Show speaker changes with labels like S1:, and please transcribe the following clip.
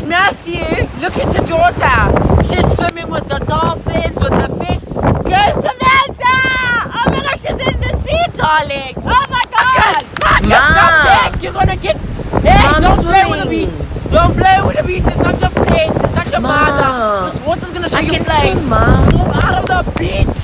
S1: Matthew, look at your daughter. She's swimming with the dolphins, with the fish. Go, Samantha! Oh my gosh, she's in the sea, darling. Oh my God! Stop back. You're gonna get. Hey, don't play with the beach. Don't play with the beach. It's not your friend. It's not your mother. This water's gonna show you flames. Move out of the beach.